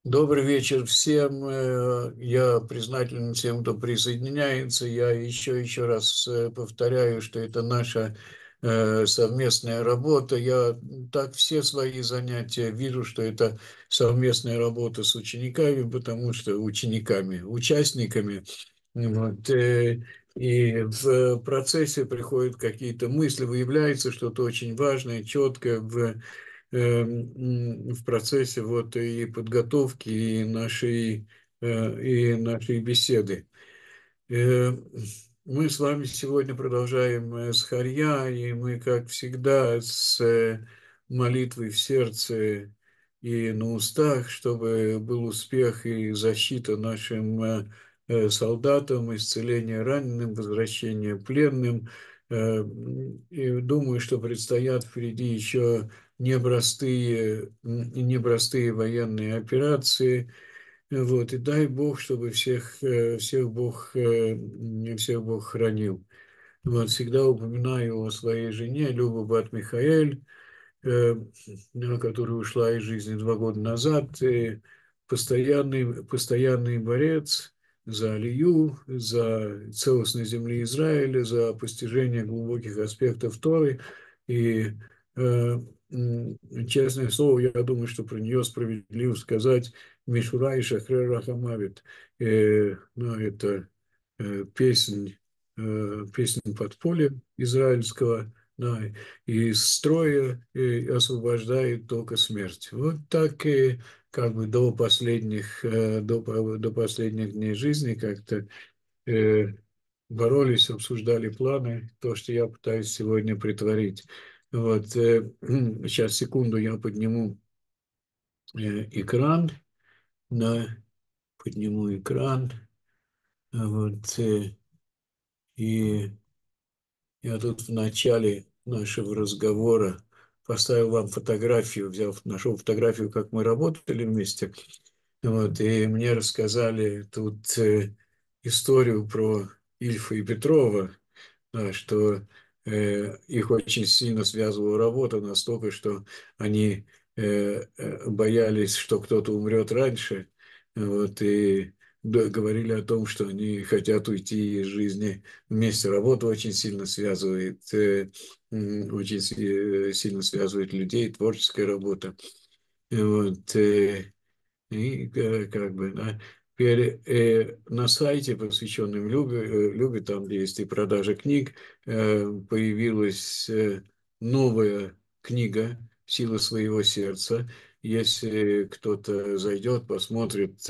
Добрый вечер всем. Я признателен всем, кто присоединяется. Я еще раз повторяю, что это наша совместная работа. Я так все свои занятия вижу, что это совместная работа с учениками, потому что участниками. Вот, и в процессе приходят какие-то мысли, выявляется что-то очень важное, четкое в процессе вот и подготовки, и нашей беседы. Э, Мы с вами сегодня продолжаем с Харья, и мы, как всегда, с молитвой в сердце и на устах, чтобы был успех и защита нашим солдатам, исцеление раненым, возвращение пленным. И думаю, что предстоят впереди еще непростые военные операции. Вот, и дай Бог, чтобы всех Бог хранил. Вот, всегда упоминаю о своей жене, Люба Бат-Михаэль, э, которая ушла из жизни 2 года назад, и постоянный борец за Алию, за целостность земли Израиля, за постижение глубоких аспектов Торы. И, честное слово, я думаю, что про нее справедливо сказать «Мишура и Шахрер Рахамавит». Ну, это песнь подполья израильского, да, и из строя освобождает только смерть. Вот так и как бы до последних дней жизни как-то э, боролись, обсуждали планы, то, что я пытаюсь сегодня притворить. Вот, сейчас, секунду, я подниму экран, да, подниму экран, вот, и я тут в начале нашего разговора поставил вам фотографию, нашел фотографию, как мы работали вместе. Вот, и мне рассказали тут историю про Ильфа и Петрова, да, что их очень сильно связывала работа, настолько, что они боялись, что кто-то умрет раньше, вот, и говорили о том, что они хотят уйти из жизни вместе. Работа очень сильно связывает, сильно связывает людей, творческая работа. Вот, и как бы теперь на сайте, посвященном Любе, там, где есть и продажа книг, появилась новая книга «Сила своего сердца». Если кто-то зайдет, посмотрит,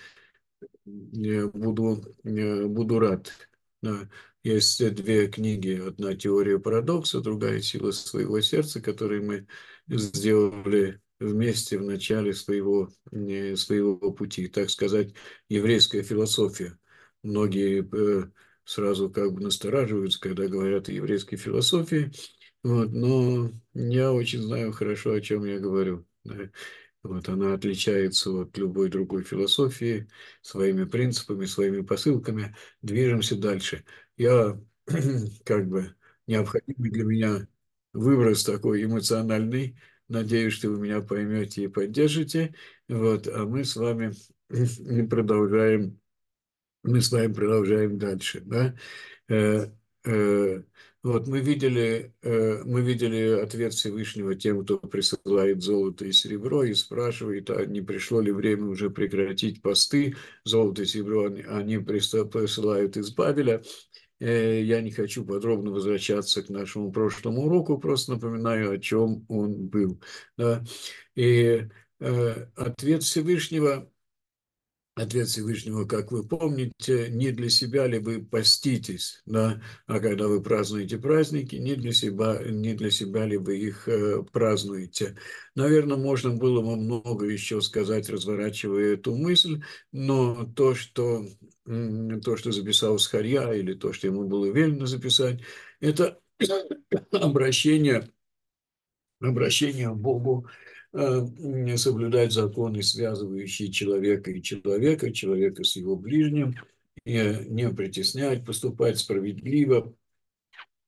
буду рад. Да. Есть 2 книги. Одна «Теория парадокса», другая «Сила своего сердца», которые мы сделали вместе в начале своего пути. Так сказать, еврейская философия. Многие сразу как бы настораживаются, когда говорят о еврейской философии. Вот, но я очень знаю хорошо, о чем я говорю. Да. Вот, она отличается от любой другой философии своими принципами, своими посылками. Движемся дальше. Я как бы необходимый для меня выброс такой эмоциональный. Надеюсь, что вы меня поймете и поддержите. Вот, а продолжаем, мы с вами продолжаем дальше. Да? Э, э, вот мы видели ответ Всевышнего тем, кто присылает золото и серебро, и спрашивает, а не пришло ли время уже прекратить посты. Золото и серебро они присылают из Бабеля. Я не хочу подробно возвращаться к нашему прошлому уроку, просто напоминаю, о чем он был. Да? И ответ Всевышнего Ответ Всевышнего, как вы помните, не для себя ли вы поститесь, да, а когда вы празднуете праздники, не для себя ли вы их празднуете. Наверное, можно было бы много еще сказать, разворачивая эту мысль, но то, что записал Схарья, или то, что ему было велено записать, это обращение обращение к Богу, соблюдать законы, связывающие человека и человека с его ближним, не притеснять, поступать справедливо,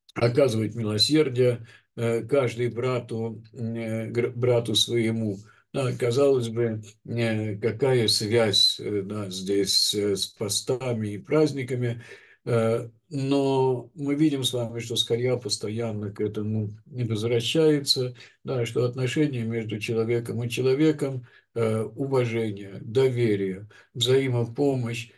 оказывать милосердие каждый брату своему, Да, казалось бы, какая связь да, здесь с постами и праздниками, но мы видим с вами, что Скорья постоянно к этому не возвращается, да, что отношения между человеком и человеком, уважение, доверие, взаимопомощь,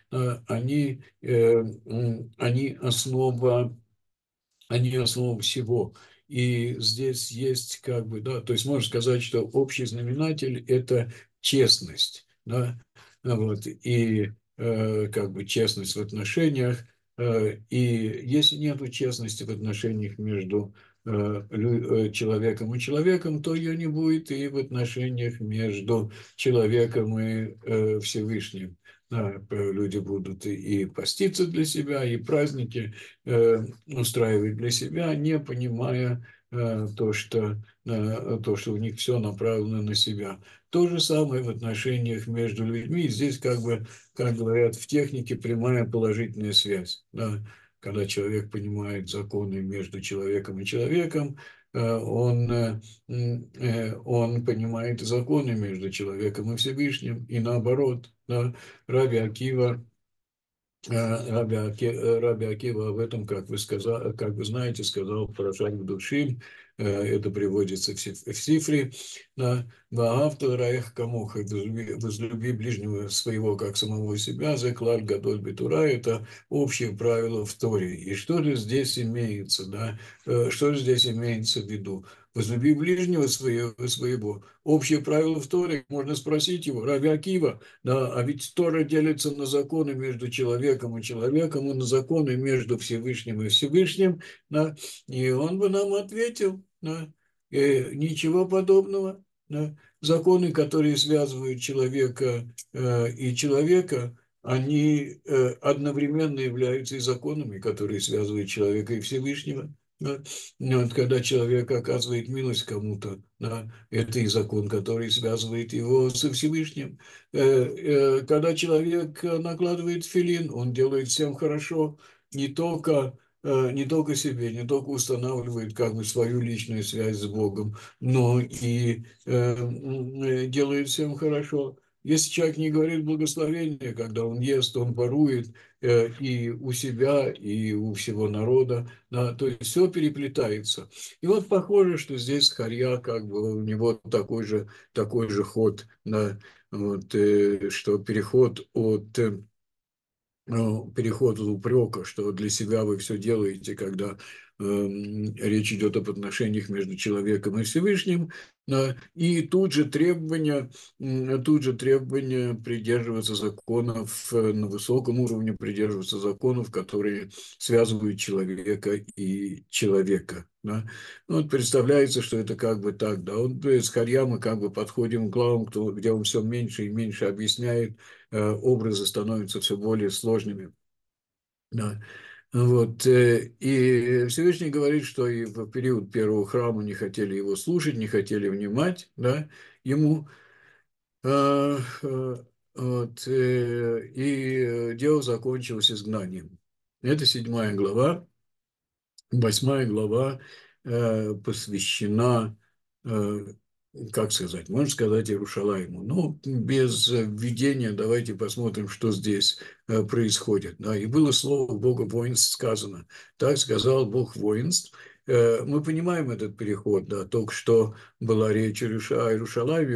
они основа всего. И здесь есть как бы, да, то есть можно сказать, что общий знаменатель – это честность, да, вот, и как бы честность в отношениях, и если нет честности в отношениях между человеком и человеком, то ее не будет и в отношениях между человеком и Всевышним. Да, люди будут и поститься для себя, и праздники устраивать для себя, не понимая то, что у них все направлено на себя. То же самое в отношениях между людьми. Здесь, как бы, как говорят в технике, прямая положительная связь. Да? Когда человек понимает законы между человеком и человеком, он понимает законы между человеком и Всевышним, и наоборот. Да? Раби Акива Раби Акива об этом, как вы знаете, сказал в Парашат Душим, это приводится в Сифре, на «Ваавта раях камоха», возлюби ближнего своего, как самого себя, «Зеклаль гадоль битура», это общее правило в Торе. И что же здесь имеется, да? Что же здесь имеется в виду? Возлюби ближнего своего. Общее правило в Торе, можно спросить его, Раби Акива, да, а ведь Тора делится на законы между человеком и человеком, и на законы между Всевышним и Всевышним, да, и он бы нам ответил, да, ничего подобного. Да. Законы, которые связывают человека и человека, они одновременно являются и законами, которые связывают человека и Всевышнего. Да. Вот, когда человек оказывает милость кому-то, да, это и закон, который связывает его со Всевышним. Когда человек накладывает филин, он делает всем хорошо, не только себе, не только устанавливает как бы свою личную связь с Богом, но и делает всем хорошо. Если человек не говорит благословения, когда он ест, он ворует и у себя, и у всего народа, да, то есть все переплетается. И вот похоже, что здесь Харья, как бы у него такой же ход, да, вот, что переход от упрека, что для себя вы все делаете, когда речь идет об отношениях между человеком и Всевышним, и тут же требование придерживаться законов на высоком уровне, придерживаться законов, которые связывают человека и человека. Да. Вот представляется, что это как бы так, да. Вот с Харья мы как бы подходим к главам, где он все меньше и меньше объясняет, образы становятся все более сложными. Да. Вот. И Всевышний говорит, что и в период первого храма не хотели его слушать, не хотели внимать, да, ему. А, вот, и дело закончилось изгнанием. Это 7 глава. 8 глава посвящена, э, как сказать, можно сказать, Иерушалайму. Но без введения давайте посмотрим, что здесь происходит. Да, и было слово Бога воинств сказано. Так сказал Бог воинств. Мы понимаем этот переход, да, только что была речь о Иерушалайме,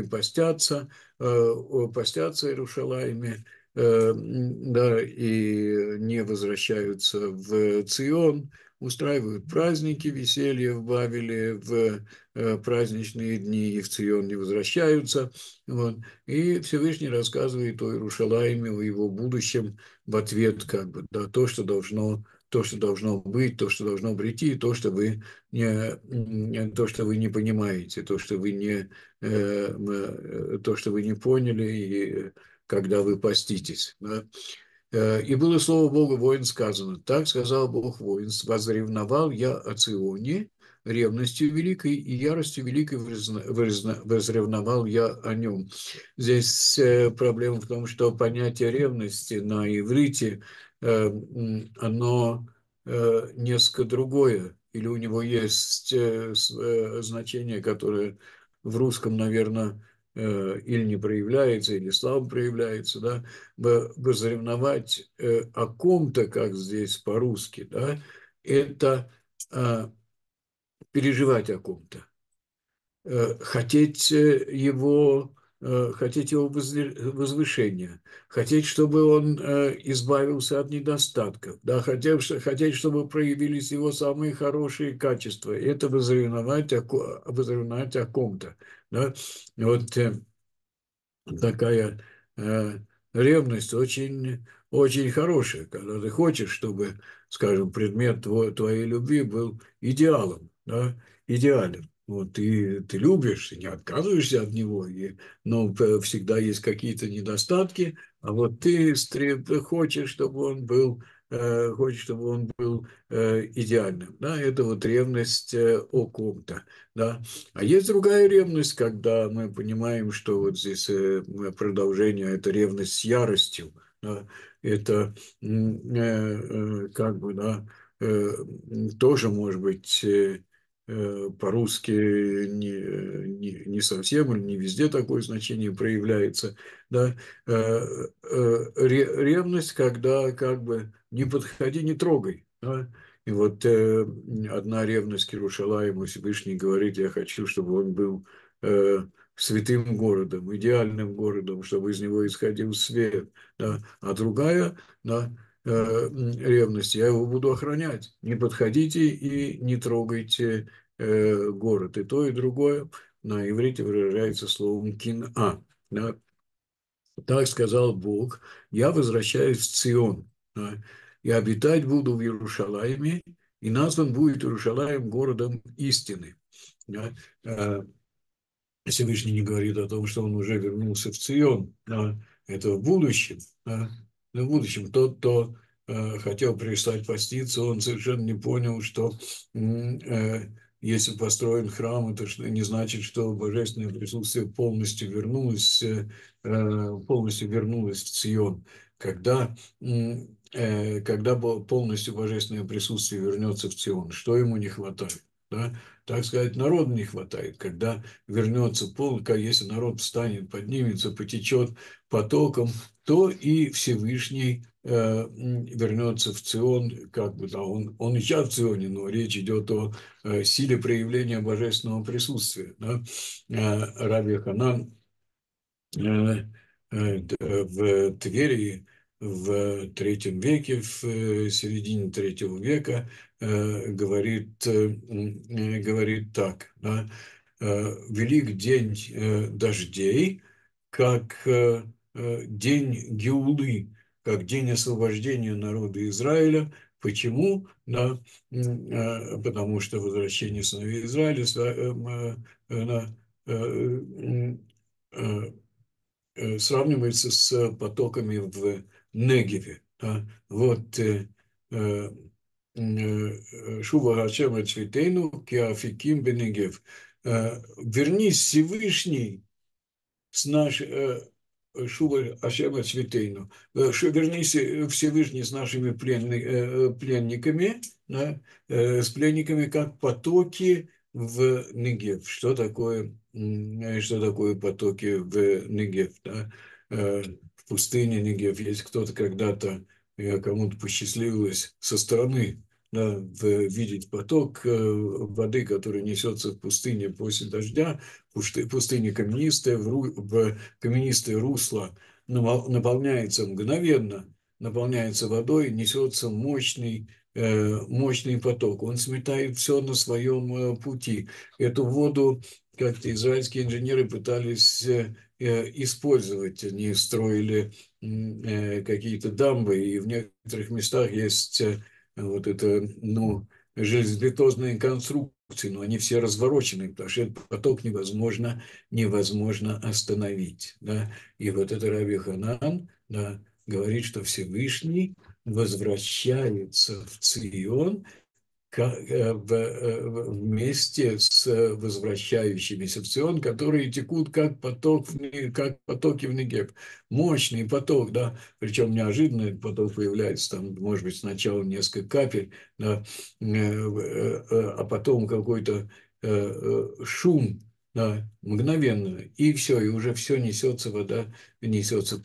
постятся Иерушалайме, да, и не возвращаются в Цион, устраивают праздники, веселье в Бавеле, в праздничные дни и в Цион не возвращаются. Вот. И Всевышний рассказывает о Иерушалайме, о его будущем в ответ, как бы, да, то, что должно быть, то, что должно прийти, то, что вы не понимаете, то, что вы не поняли, и когда вы поститесь. Да. И было слово Бога воин сказано. Так сказал Бог воинств, возревновал я о Ционе ревностью великой и яростью великой возревновал я о нем. Здесь проблема в том, что понятие ревности на иврите, оно несколько другое. Или у него есть значение, которое в русском, наверное, или не проявляется, или слабо проявляется, да, возревновать о ком-то, как здесь по-русски, да, это переживать о ком-то, хотеть его возвышения, хотеть, чтобы он избавился от недостатков, да, хотеть, чтобы проявились его самые хорошие качества. Это возревновать о ком-то. Да? Вот такая э, ревность очень хорошая, когда ты хочешь, чтобы, скажем, предмет твоей любви был идеалом, да, идеален. Вот ты любишь, ты не отказываешься от него, но всегда есть какие-то недостатки, а вот хочешь, чтобы он был, идеальным. Да, это вот ревность о ком-то. Да. А есть другая ревность, когда мы понимаем, что вот здесь продолжение – это ревность с яростью. Да, это как бы, да, э, тоже, может быть, по-русски не совсем или не везде такое значение проявляется. Да. Ревность, когда как бы не подходи, не трогай. Да. И вот одна ревность к Иерушалаиму, Всевышний говорит, я хочу, чтобы он был э, святым городом, идеальным городом, чтобы из него исходил свет. Да. А другая, да, ревность, я его буду охранять. Не подходите и не трогайте город. И то, и другое на иврите выражается словом кин-а. Да. Так сказал Бог, я возвращаюсь в Цион, да, и обитать буду в Иерушалайме, и назван будет Иерушалаем городом истины. Да. Всевышний не говорит о том, что он уже вернулся в Цион, да, это в будущем. Да. Но в будущем тот, кто хотел перестать поститься, он совершенно не понял, что если построен храм, это не значит, что божественное присутствие полностью вернулось в Цион. Когда полностью божественное присутствие вернется в Цион, что ему не хватает? Да? Так сказать, народу не хватает, когда вернется если народ встанет, поднимется, потечет потоком, то и Всевышний вернется в Цион, как бы, да, он и сейчас в Ционе, но речь идет о силе проявления божественного присутствия. Да? Раби Ханан в Твери в третьем веке, в середине третьего века, говорит так, да, велик день дождей, как день Геулы, как день освобождения народа Израиля. Почему? Да, потому что возвращение сыновей Израиля сравнивается с потоками в Негеве. Да? Вот Шува Хашем Ацветейну Киафиким Бенегев. Вернись, Всевышний, с нашей Шува Ашема Цветейну, вернись, Всевышний, с нашими пленниками, да, с пленниками, как потоки в Негев. Что такое потоки в Негев? Да? В пустыне Негев. Если кто-то когда-то, кому-то посчастливилось со стороны, да, видеть поток воды, который несется в пустыне после дождя, пустыня каменистая, в каменистое русло наполняется мгновенно, наполняется водой, несется мощный поток. Он сметает все на своем пути. Эту воду как-то израильские инженеры пытались использовать. Они строили какие-то дамбы, и в некоторых местах есть вот это, ну, железобетонные конструкции, но они все разворочены, потому что этот поток невозможно остановить. Да? И вот это Раби Ханан, да, говорит, что Всевышний возвращается в Цион вместе с возвращающимися в Сион, которые текут как как потоки в Негев. Мощный поток, да, причем неожиданно этот поток появляется, там, может быть, сначала несколько капель, да, а потом какой-то шум, да, мгновенно, и все, и уже все несется, вода несется.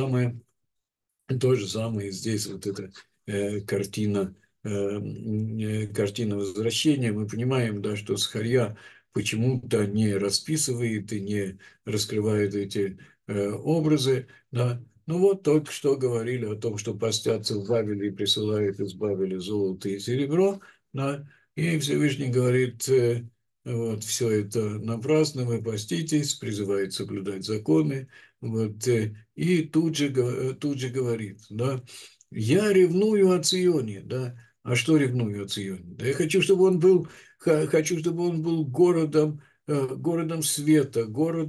То же самое здесь вот эта картина, картина возвращения. Мы понимаем, да, что Сахарья почему-то не расписывает и не раскрывает эти образы. Да. Ну вот только что говорили о том, что постятся в Вавиле и присылают из Бавеля золото и серебро. Да. И Всевышний говорит, вот, все это напрасно, вы поститесь, призывает соблюдать законы. Вот, и тут же говорит, да, я ревную о Ционе, да, а что ревную о Ционе? Да я хочу, чтобы он был, хочу, чтобы он был городом, городом света,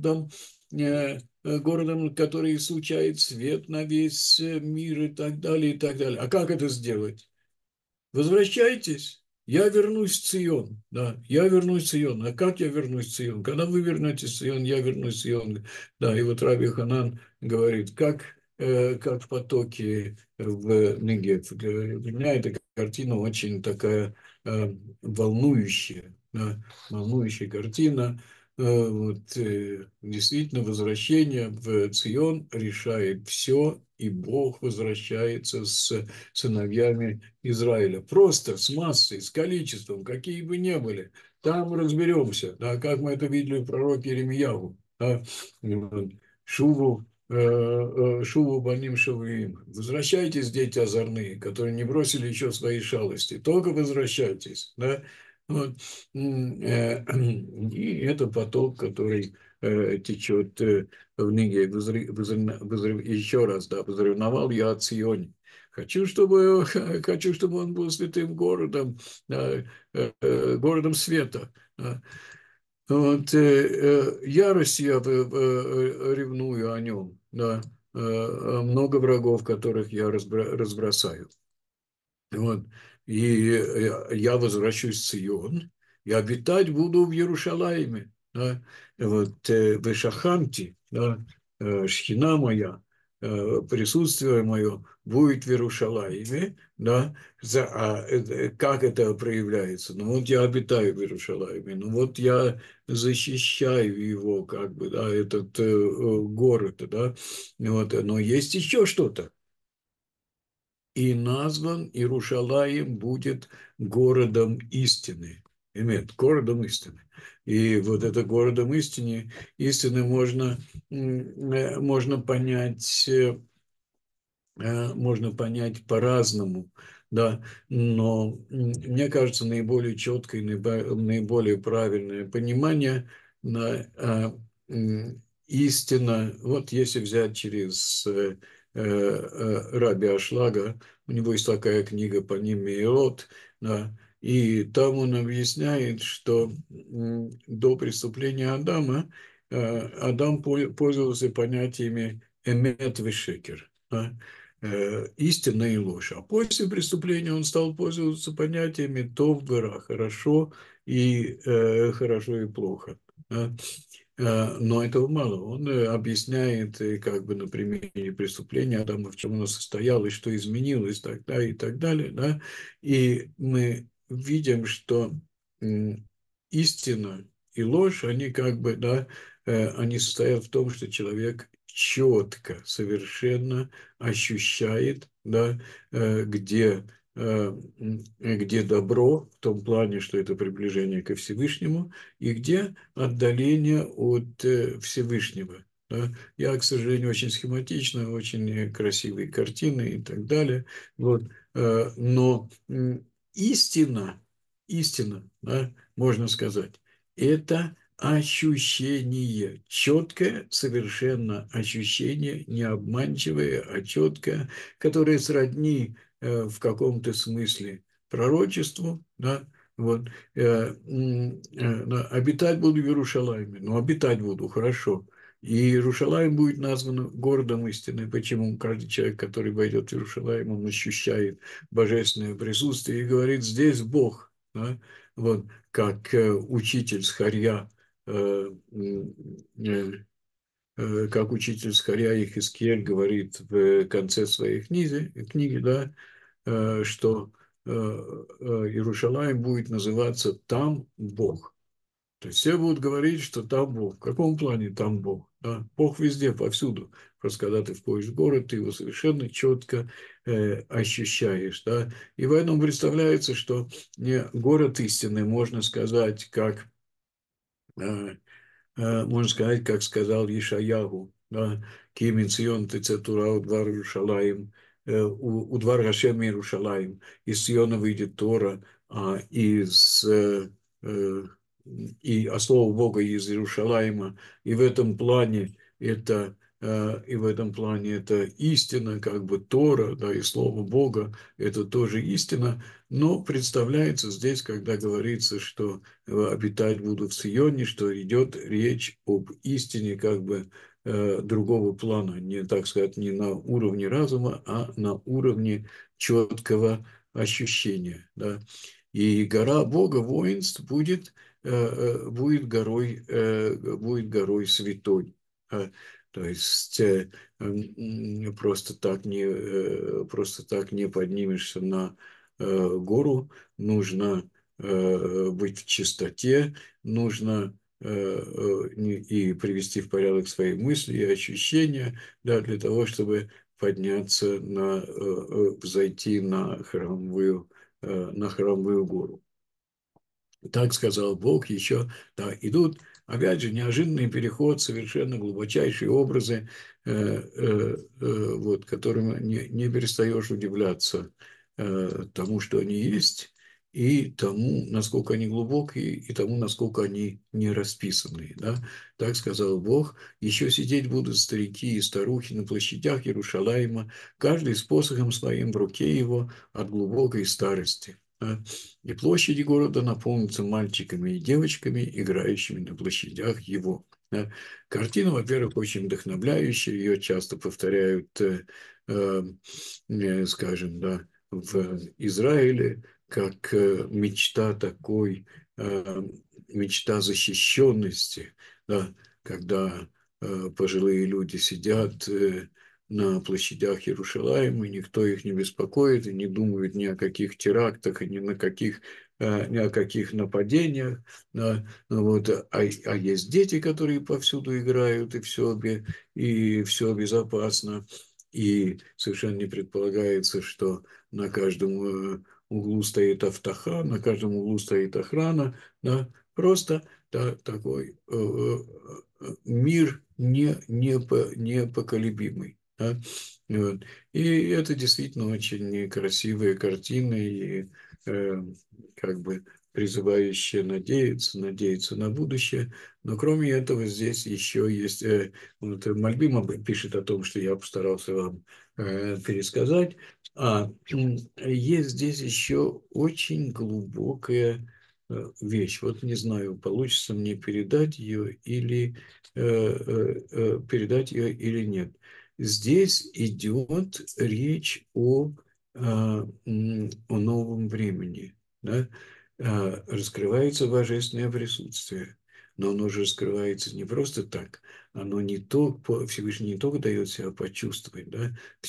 городом, который излучает свет на весь мир и так далее, и так далее. А как это сделать? Возвращайтесь, я вернусь в Цион, да, я вернусь в Цион. А как я вернусь в Цион? Когда вы вернетесь в Цион, я вернусь в Цион. Да, и вот Раби Ханан говорит, как в потоке в Негев. Для меня эта картина очень такая волнующая, да, волнующая картина. Вот, действительно, возвращение в Цион решает все, и Бог возвращается с сыновьями Израиля. Просто с массой, с количеством, какие бы ни были. Там разберемся, да, как мы это видели в пророке Иеремияву. Да, Шуву, Шуву Баним Шавуим. Возвращайтесь, дети озорные, которые не бросили еще свои шалости. Только возвращайтесь. Да? Вот. И это поток, который течет в Ниге. Еще раз, да, возревновал я о Сионе. Хочу, чтобы он был святым городом, городом света. Вот, ярость я ревную о нем, да, много врагов, которых я разбросаю. Вот. И я возвращусь в Сион, и обитать буду в Иерушалайме. Да? Вот, в Шаханте, да, шхина моя, присутствие мое будет в Иерушалайме. Да? Как это проявляется? Ну вот я обитаю в Иерушалайме, ну вот я защищаю его, как бы, да, этот город. Да? Вот. Но есть еще что-то. И назван Иерушалаим будет городом истины. Имеет городом истины. И вот это городом истины можно понять по-разному, да, но мне кажется, наиболее четкое, наиболее правильное понимание на истина, вот если взять через Раби Ашлага, у него есть такая книга по ним Меирот, да, и там он объясняет, что до преступления Адама Адам пользовался понятиями эмет вешекер, да, истина и ложь. А после преступления он стал пользоваться понятиями то вера, хорошо и плохо. Да? Но этого мало. Он объясняет, как бы на примере преступления Адама, в чем оно состоялось, что изменилось, тогда и так далее. Да? И мы видим, что истина и ложь, они как бы, да, они состоят в том, что человек четко, совершенно ощущает, да, где, где добро, в том плане, что это приближение ко Всевышнему, и где отдаление от Всевышнего. Да. Я, к сожалению, очень схематично, очень красивые картины и так далее. Вот. Но истина, да, можно сказать, это ощущение, четкое, совершенно ощущение, не обманчивое, а четкое, которое сродни в каком-то смысле пророчеству, да, вот, обитать буду в Иерушалайме, но обитать буду, хорошо. И Иерушалаим будет назван городом истины. Почему? Каждый человек, который войдет в Иерушалаим, он ощущает божественное присутствие и говорит, здесь Бог. Да? Вот, как учитель Схарья, как учитель Схарья Ихискель говорит в конце своей книги, да, что Иерушалаим будет называться «Там Бог». То есть все будут говорить, что там Бог. В каком плане там Бог? Да? Бог везде, повсюду. Просто когда ты входишь в город, ты его совершенно четко ощущаешь. Да? И поэтому представляется, что не город истины, можно сказать, как э, можно сказать, как сказал Ишаяху, да, «Киmin Цион тецетура удвар Иерушалаим, удвар Гашем Иерушалаим, из Сиона выйдет Тора, из а слово Бога из Иерушалаима, и в этом плане это истина, как бы Тора, да, и слово Бога, это тоже истина, но представляется здесь, когда говорится, что обитать буду в Сионе, что идет речь об истине как бы другого плана, не, так сказать, не на уровне разума, а на уровне четкого ощущения. Да. И гора Бога воинств будет горой святой. То есть просто так не поднимешься на гору, нужно быть в чистоте, нужно и привести в порядок свои мысли и ощущения, да, для того, чтобы подняться взойти на храмовую гору. Так сказал Бог, еще, да, идут, опять же, неожиданный переход, совершенно глубочайшие образы, вот, которым не перестаешь удивляться тому, что они есть, и тому, насколько они глубокие, и тому, насколько они не расписанные. Да? Так сказал Бог, еще сидеть будут старики и старухи на площадях Иерушалаима, каждый с посохом своим в руке его от глубокой старости. Да? И площади города наполнятся мальчиками и девочками, играющими на площадях его. Да. Картина, во-первых, очень вдохновляющая, ее часто повторяют, скажем, да, в Израиле, как мечта защищенности, да, когда пожилые люди сидят на площадях Иерушалаима, и никто их не беспокоит, и не думают ни о каких терактах, и ни о каких нападениях. Да, вот, есть дети, которые повсюду играют, и все безопасно. И совершенно не предполагается, что на каждом углу стоит автоха, на каждом углу стоит охрана. Да, просто такой мир непоколебимый. Да? Вот. И это действительно очень красивые картины и э, как бы призывающие надеяться на будущее. Но кроме этого здесь еще есть... вот Мальбима пишет о том, что я постарался вам пересказать. Есть здесь еще очень глубокая вещь. Вот не знаю, получится мне передать ее или нет. Здесь идет речь о новом времени. Да? Раскрывается божественное присутствие. Но оно же раскрывается не просто так. Всевышний не только дает себя почувствовать, да?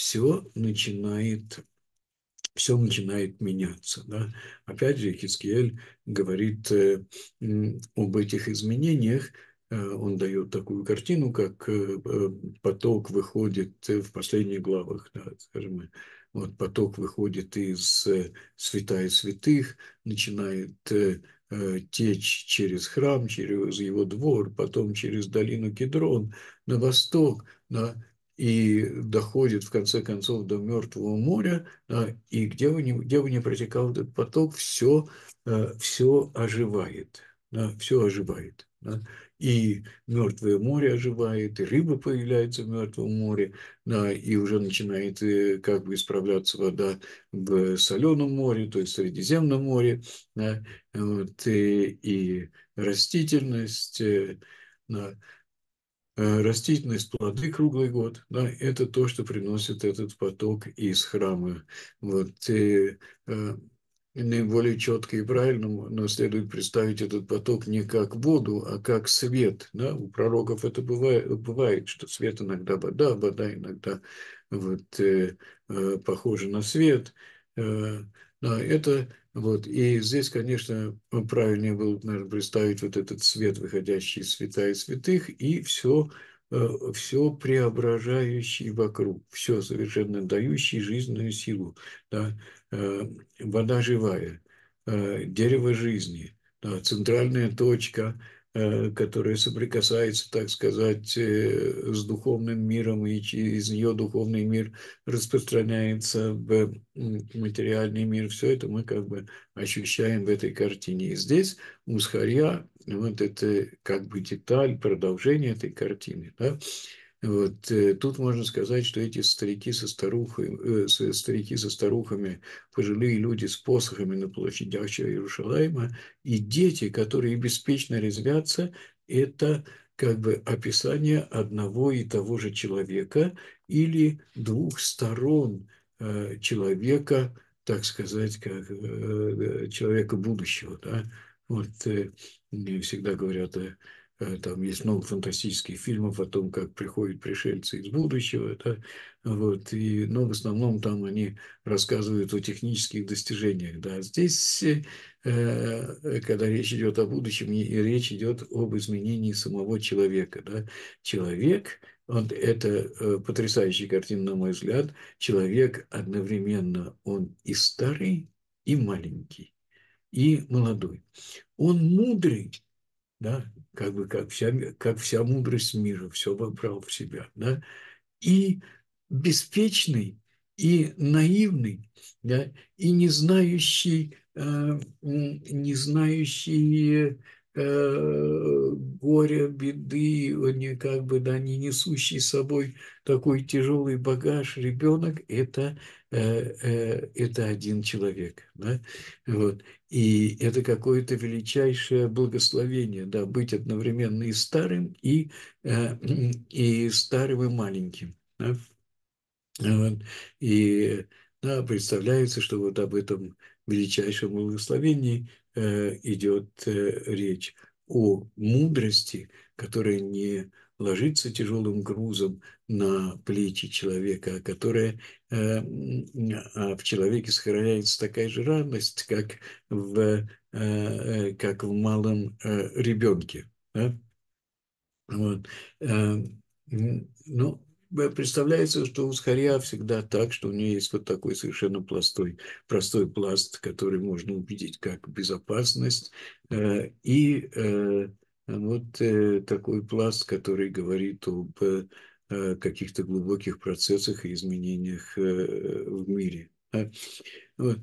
Все начинает меняться. Да? Опять же, Хискиэль говорит об этих изменениях. Он дает такую картину, как поток выходит в последних главах, да, скажем, вот поток выходит из святая святых, начинает течь через храм, через его двор, потом через долину Кедрон на восток, да, и доходит в конце концов до Мертвого моря, и где бы ни протекал этот поток, все оживает. Да, все оживает. Да. И Мертвое море оживает, и рыба появляется в Мертвом море, да, и уже начинает как бы исправляться вода в Соленом море, то есть в Средиземном море, да, вот, и растительность, да, растительность, плоды круглый год, да, это то, что приносит этот поток из храма. Вот, наиболее четко и правильно, но следует представить этот поток не как воду, а как свет. Да? У пророков это бывает, что свет иногда вода иногда вот, похожа на свет. Да, это Вот. И здесь, конечно, правильнее было, наверное, представить вот этот свет, выходящий из святая святых, и все преображающий вокруг, все совершенно дающий жизненную силу. Да? Э, Вода живая, дерево жизни, да, центральная точка, которая соприкасается, так сказать, с духовным миром, и через нее духовный мир распространяется в материальный мир. Все это мы как бы ощущаем в этой картине. И здесь у Зхарья вот это как бы деталь, продолжение этой картины. Да? Вот, тут можно сказать, что эти старики со старухами, пожилые люди с посохами на площадях Иерушалайма и дети, которые беспечно резвятся, это как бы описание одного и того же человека или двух сторон человека, так сказать, как человека будущего. Да? Вот, мне всегда говорят там есть много фантастических фильмов о том, как приходят пришельцы из будущего. Да? Вот, но в основном там они рассказывают о технических достижениях. Да? Здесь, когда речь идет о будущем, и речь идет об изменении самого человека. Да? Человек, это потрясающая картина, на мой взгляд, человек одновременно, он и старый, и маленький, и молодой. Он мудрый, да, как вся мудрость мира, все вобрал в себя, да, и беспечный, и наивный, да, и не знающий горя, беды, не как бы, да, не несущий с собой такой тяжелый багаж ребенок, это один человек, да, вот. И это какое-то величайшее благословение, да, быть одновременно и старым, и маленьким. Да? Вот. И да, представляется, что вот об этом величайшем благословении идет речь о мудрости, которая не ложится тяжелым грузом на плечи человека, а в человеке сохраняется такая же радость, как в малом ребенке. Да? Вот. Э, Ну, представляется, что у Скоря всегда так, что у нее есть вот такой совершенно простой пласт, который можно увидеть как безопасность, и вот такой пласт, который говорит об каких-то глубоких процессах и изменениях в мире. Да. Вот.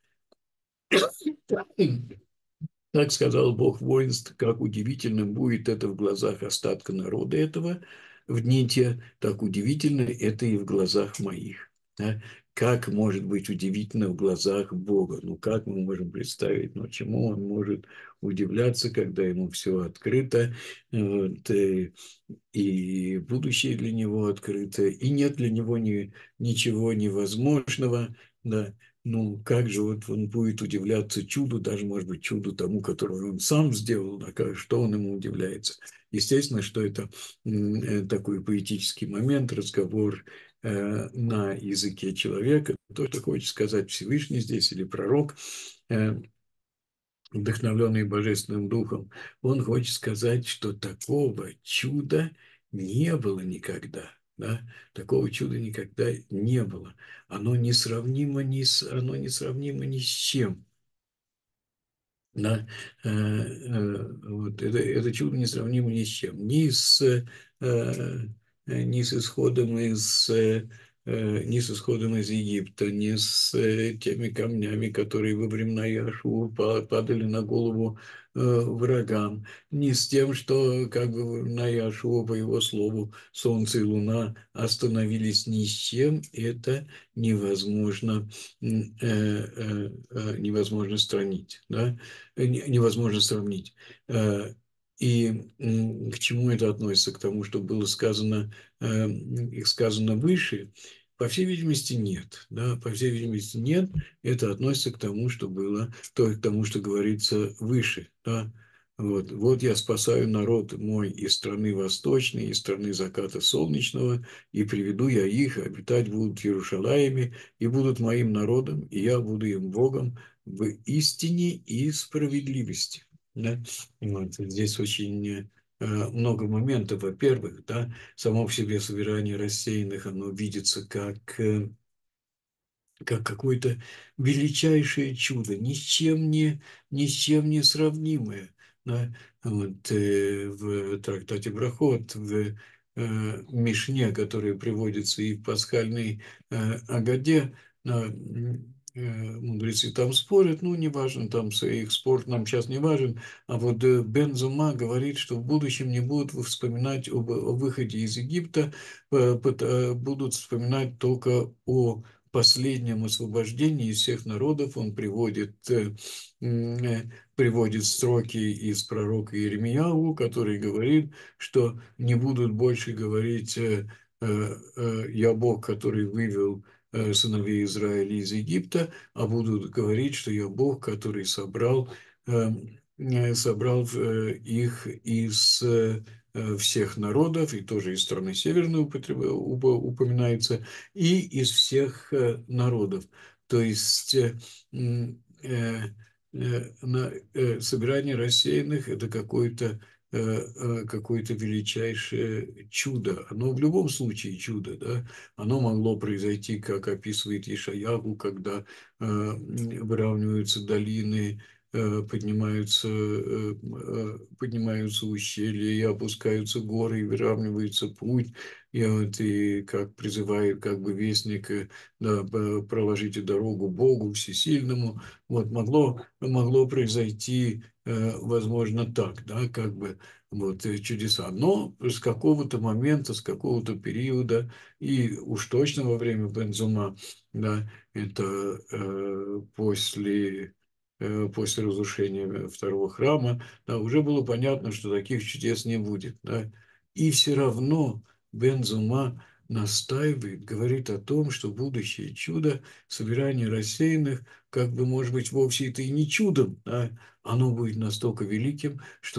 Так сказал Бог воинств, как удивительным будет это в глазах остатка народа этого в дни те, так удивительно это и в глазах моих. Да? Как может быть удивительно в глазах Бога? Ну, как мы можем представить, ну, чему он может удивляться, когда ему все открыто, вот, и будущее для него открыто, и нет для него ничего невозможного, да. Ну, как же вот он будет удивляться чуду, даже, может быть, чуду тому, которое он сам сделал, да, что он ему удивляется. Естественно, что это такой поэтический момент, разговор на языке человека. То, что хочет сказать Всевышний здесь или пророк, э, вдохновленный Божественным Духом, он хочет сказать, что такого чуда не было никогда. Да? Такого чуда никогда не было. Оно несравнимо ни с чем. Да? Вот это чудо несравнимо ни с чем. Ни с исходом из Египта, ни с теми камнями, которые во времена Иошуа падали на голову врагам, ни с тем, что как бы на Иошуа, по его слову, солнце и луна остановились ни с чем, это невозможно странить, да? Невозможно сравнить. И к чему это относится? К тому, что было сказано выше? По всей видимости, нет. Да? По всей видимости, нет. Это относится к тому, что было, к тому, что говорится выше. Да? Вот я спасаю народ мой из страны восточной, из страны заката солнечного, и приведу я их, обитать будут в Иерушалаиме, и будут моим народом, и я буду им Богом в истине и справедливости. Да? Вот, здесь очень много моментов. Во-первых, да, само в себе собирание рассеянных, оно видится как какое-то величайшее чудо, ни с чем не сравнимое. Да? Вот, в трактате Брахот, в Мишне, который приводится и в пасхальной Агаде, мудрецы там спорят, ну, неважно, там их спор нам сейчас не важен, а вот Бен Зума говорит, что в будущем не будут вспоминать о выходе из Египта, будут вспоминать только о последнем освобождении из всех народов. Он приводит строки из пророка Иеремияу, который говорит, что не будут больше говорить «Я Бог, который вывел сыновей Израиля из Египта», а будут говорить, что «Я Бог, который собрал их из всех народов», и тоже из страны северной упоминается, и из всех народов. То есть собирание рассеянных – это какое-то величайшее чудо. Оно в любом случае чудо, да? Оно могло произойти, как описывает Ешаяху, когда выравниваются долины, поднимаются ущелья, и опускаются горы, и выравнивается путь, и как призывает как бы вестник, да, проложите дорогу Богу Всесильному. Вот могло произойти, возможно, так, да, как бы вот чудеса. Но с какого-то момента, с какого-то периода, и уж точно во время Бензума, да, это после разрушения второго храма, да, уже было понятно, что таких чудес не будет. Да. И все равно Бен-Зума настаивает, говорит о том, что будущее чудо, собирание рассеянных, как бы, может быть, вовсе это и не чудом, да, оно будет настолько великим,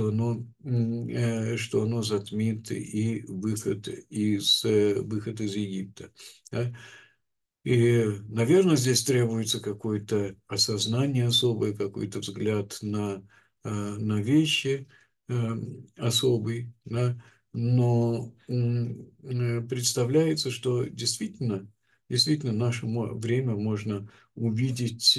что оно затмит и выход из Египта. Да. И, наверное, здесь требуется какое-то осознание особое, какой-то взгляд на вещи особый, да? Но представляется, что действительно наше время можно увидеть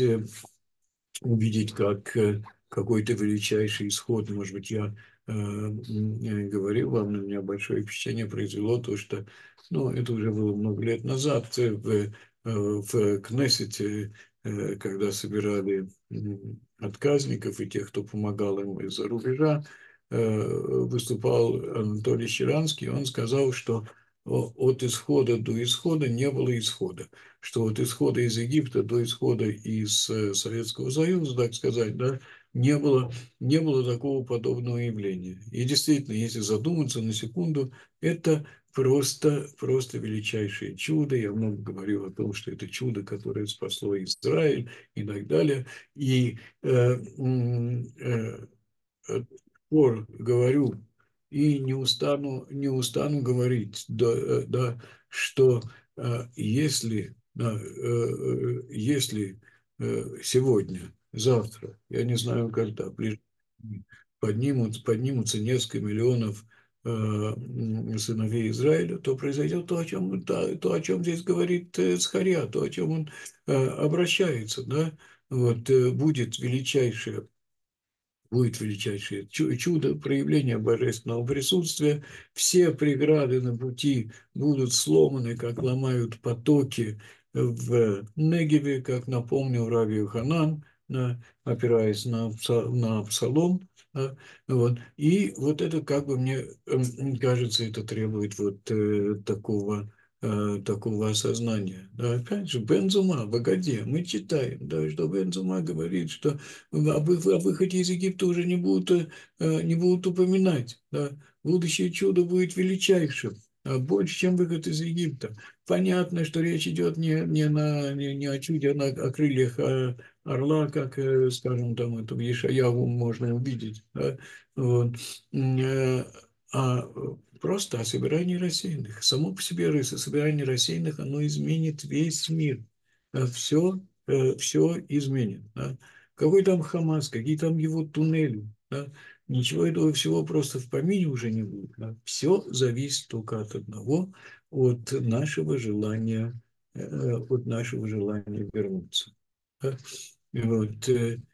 как какой-то величайший исход. Может быть, я говорил вам, на меня большое впечатление произвело то, что, ну, это уже было много лет назад в Кнессете, когда собирали отказников и тех, кто помогал им из-за рубежа, выступал Анатолий Щеранский, он сказал, что от исхода до исхода не было исхода, что от исхода из Египта до исхода из Советского Союза, так сказать, да, не было такого подобного явления. И действительно, если задуматься на секунду, это просто величайшее чудо. Я много говорил о том, что это чудо, которое спасло Израиль и так далее. И пор говорю и не устану говорить, да, что если сегодня, завтра, я не знаю когда, поднимутся несколько миллионов сыновей Израиля, то произойдет то, о чем здесь говорит Зхарья, то, о чем он обращается, да, вот будет величайшее чудо, проявление божественного присутствия. Все преграды на пути будут сломаны, как ломают потоки в Негеве, как напомнил Раби Йоханан, да, опираясь на Псалом. Да, вот. И вот это, как бы мне кажется, это требует вот такого осознания. Да, опять же, Бензума в Агаде мы читаем, да, что Бензума говорит, что о выходе из Египта уже не будут упоминать. Да. Будущее чудо будет величайшим, больше, чем выход из Египта. Понятно, что речь идет не о чуде, о крыльях орла, как, скажем, там это в Ешаяву можно увидеть, да? Вот. А просто о собирании рассеянных. Само по себе собирание рассеянных, оно изменит весь мир. Все, все изменит. Да? Какой там Хамас, какие там его туннели. Да? Ничего этого всего просто в помине уже не будет. Да? Все зависит только от одного, от нашего желания вернуться. Да? И вот,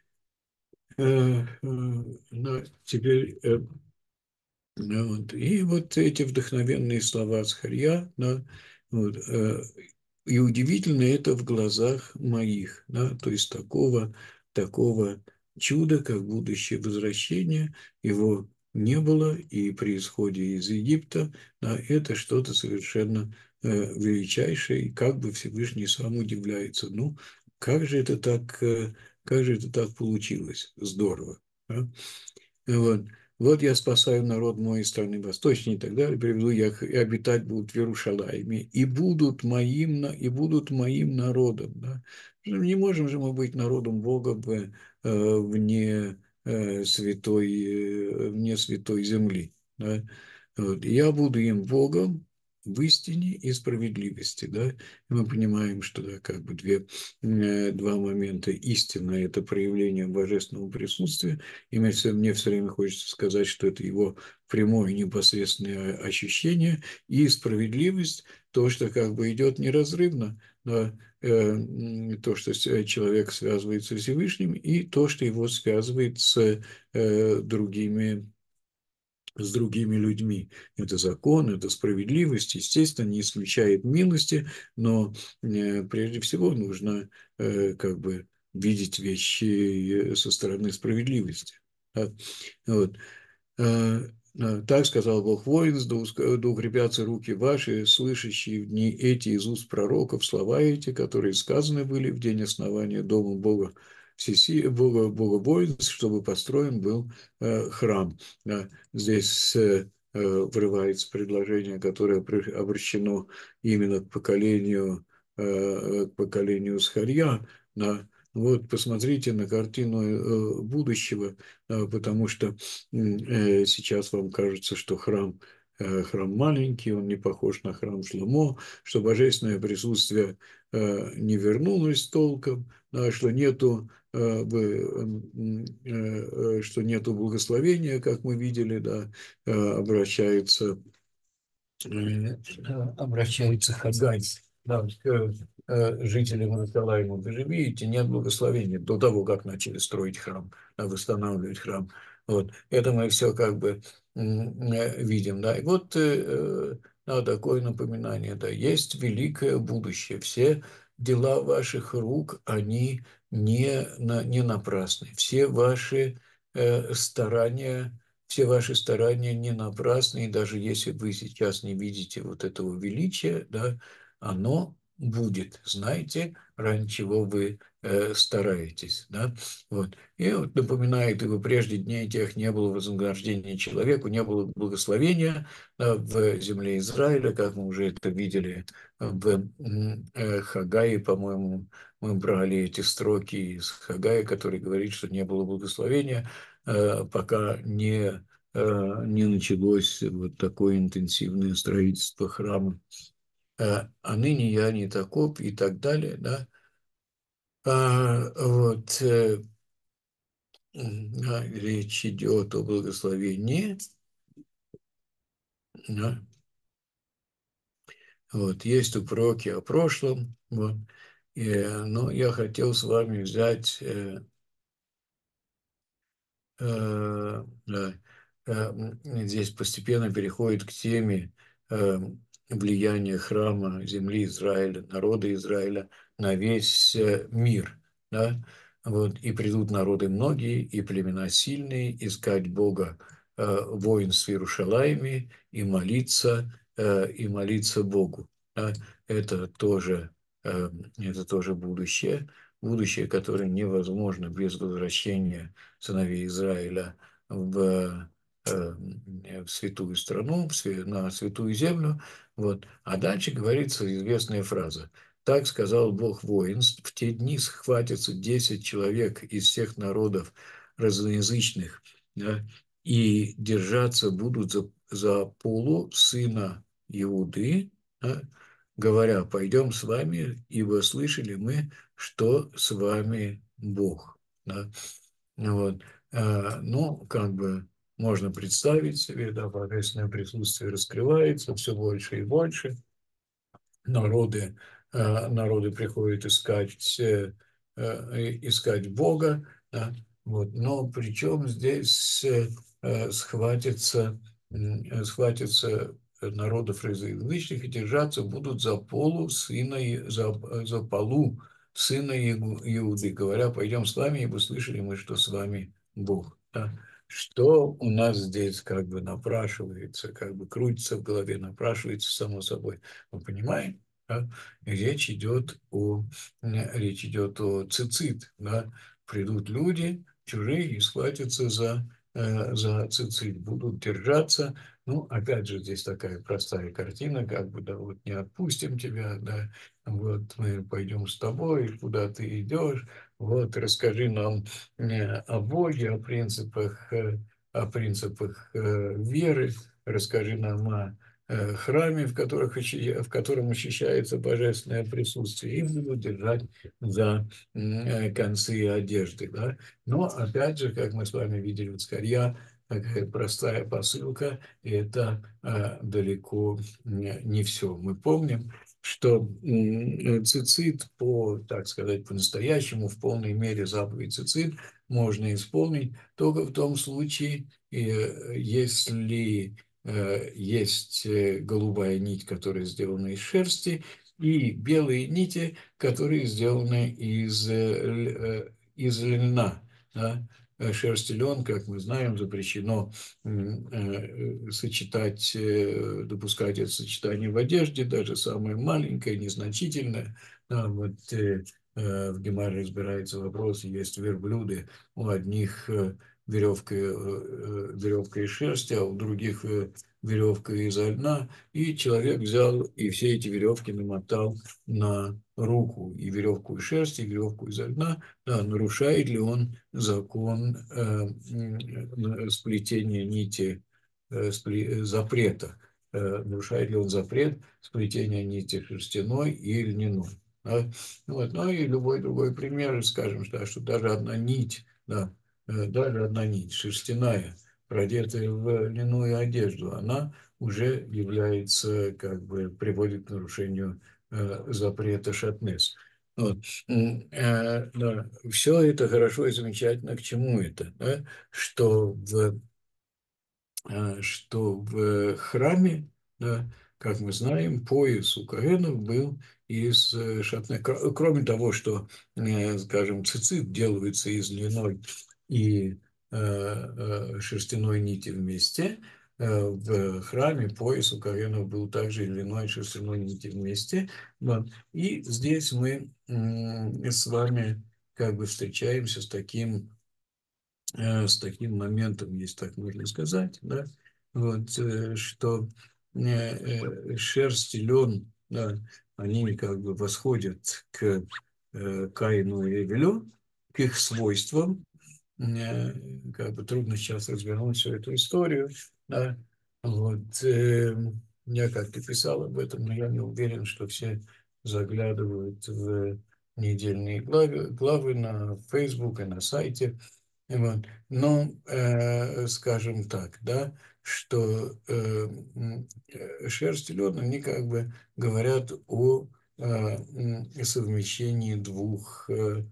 но теперь вот. И вот эти вдохновенные слова Зхарья, да, вот, и удивительно это в глазах моих, да, то есть такого чуда, как будущее возвращение, его не было, и при исходе из Египта, да, это что-то совершенно величайшее, и как бы Всевышний сам удивляется, ну, как же это так, как же это так получилось? Здорово. Да? Вот. Вот я спасаю народ мой из страны восточной и так далее, приведу я их, и обитать будут в Иерушалайме, и будут моим народом. Да? Не можем же мы быть народом Бога вне, вне святой земли. Да? Вот. И я буду им Богом в истине и справедливости. Да? И мы понимаем, что да, как бы два момента. Истина – это проявление божественного присутствия, и мне все время хочется сказать, что это его прямое непосредственное ощущение, и справедливость, то, что как бы идет неразрывно, да, то, что человек связывает со Всевышним, и то, что его связывает с другими людьми. Это закон, это справедливость, естественно, не исключает милости, но прежде всего нужно как бы видеть вещи со стороны справедливости. Да? Вот. Так сказал Бог воинств, да укрепятся руки ваши, слышащие в дни эти из уст пророков слова эти, которые сказаны были в день основания дома Бога, Бога воинств, чтобы построен был храм. Здесь врывается предложение, которое обращено именно к поколению Схарья. Вот посмотрите на картину будущего, потому что сейчас вам кажется, что храм маленький, он не похож на храм Шломо, что божественное присутствие не вернулось толком, что нету благословения, как мы видели, да, обращается Хагай, да, к жителям Иерусалима. Вы же видите, нет благословения до того, как начали строить храм, восстанавливать храм. Вот. Это мы все как бы видим. Да. И вот такое напоминание. Да. Есть великое будущее. Все дела ваших рук, они не напрасны. Старания все ваши старания не напрасны, и даже если вы сейчас не видите вот этого величия, да, оно будет. Знаете, ради чего вы стараетесь. Да? Вот. И вот напоминает, его прежде дней тех не было вознаграждения человеку, не было благословения в земле Израиля, как мы уже это видели в Хагае, по-моему, мы брали эти строки из Хагая, который говорит, что не было благословения, пока не началось вот такое интенсивное строительство храма. А ныне я не таков и так далее, да. Вот речь идет о благословении, да. Вот есть упреки о прошлом, вот. Но я хотел с вами взять да, здесь постепенно переходит к теме влияния храма земли Израиля, народа Израиля на весь мир. Да? Вот, и придут народы многие, и племена сильные, искать Бога воинств в Иерушалайме и молиться Богу. Да? Это тоже, это тоже будущее, которое невозможно без возвращения сыновей Израиля в святую страну, на святую землю. Вот. А дальше говорится известная фраза. Так сказал Бог воинств, в те дни схватятся 10 человек из всех народов разноязычных, да, и держаться будут за полу сына Иуды, да, говоря, пойдем с вами, ибо слышали мы, что с вами Бог. Да. Вот. Ну, как бы можно представить себе, да, божественное присутствие раскрывается все больше и больше, народы, народы приходят искать Бога, да, вот. Но причем здесь схватятся народов язычных и держаться будут за полу сына, за полу сына Иуды, говоря, пойдем с вами, ибо слышали мы, что с вами Бог. Да. Что у нас здесь как бы напрашивается, как бы крутится в голове, напрашивается само собой. Мы понимаем, да? Речь идет о цицит, да? Придут люди чужие и схватятся за цицит, будут держаться. Ну, опять же, здесь такая простая картина, как бы, да, вот не отпустим тебя, да, вот мы пойдем с тобой, куда ты идешь, вот расскажи нам о Боге, о принципах веры, расскажи нам о храме, в котором ощущается божественное присутствие, и будут держать за концы одежды. Да? Но, опять же, как мы с вами видели в Скорья, такая простая посылка, и это далеко не все. Мы помним, что цицит так сказать, по-настоящему, в полной мере заповедь цицит можно исполнить только в том случае, если есть голубая нить, которая сделана из шерсти, и белые нити, которые сделаны из льна. Да? Шерсть и лен, как мы знаем, запрещено допускать это сочетание в одежде, даже самое маленькое, незначительное. Да, вот, в Гемаре разбирается вопрос, есть верблюды, у одних веревка из шерсти, а у других веревка изо льна, и человек взял и все эти веревки намотал на руку, и веревку из шерсти, и веревку изо льна, да, нарушает ли он закон сплетения нити, запрета, нарушает ли он запрет сплетения нити шерстяной и льняной. Да? Вот. Ну и любой другой пример, скажем, что даже одна нить, да, даже одна нить шерстяная, продетая в льняную одежду, она уже является, как бы, приводит к нарушению запрета шатнес. Вот. Да. Все это хорошо и замечательно. К чему это? Да? Что в храме, да, как мы знаем, пояс у коэнов был из шатнес. Кроме того, что, скажем, цицит делается из льняной и шерстяной нити вместе, в храме пояс у коэнов был также льняной и шерстяной нити вместе. Вот. И здесь мы с вами как бы встречаемся с таким моментом, если так можно сказать, да, вот, что шерсть и лен, да, они как бы восходят к Каину и Эвелю, к их свойствам. Как бы трудно сейчас развернуть всю эту историю, да. Вот, я как-то писал об этом, но я не уверен, что все заглядывают в недельные главы на Facebook и на сайте. Вот. Но, скажем так, да, что шерсть и лен, они как бы говорят о совмещении двух,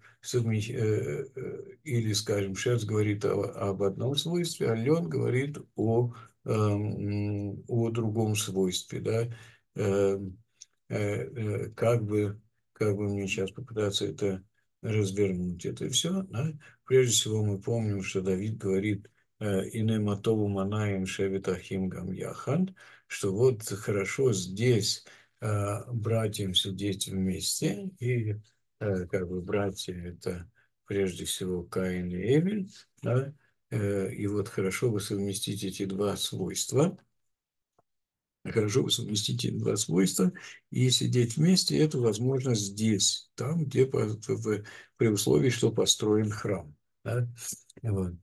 или, скажем, шерсть говорит об одном свойстве, а лен говорит о другом свойстве, да. Э, как бы мне сейчас попытаться это развернуть, это все, да? Прежде всего мы помним, что Давид говорит «Ине матову манаем шевет ахим гам яхан», что вот хорошо здесь братьям сидеть вместе, и как бы братья – это прежде всего Каин и Эвель, да? И вот хорошо бы совместить эти два свойства. Хорошо вы совместите два свойства и сидеть вместе, это возможно здесь, там, где при условии, что построен храм. Да? Вот.